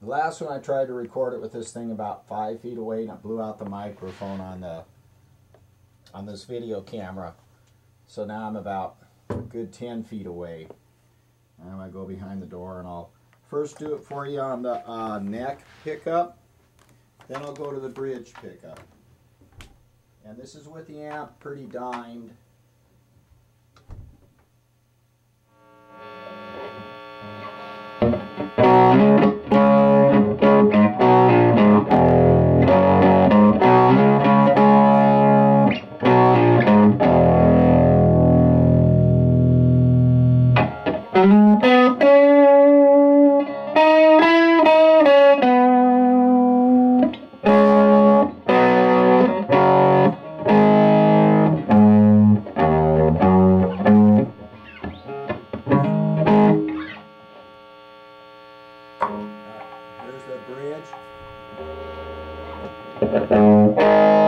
The last one I tried to record it with this thing about 5 feet away, and it blew out the microphone on this video camera. So now I'm about a good 10 feet away. I'm going to go behind the door, and I'll first do it for you on the neck pickup. Then I'll go to the bridge pickup. And this is with the amp pretty dimed. There's the bridge.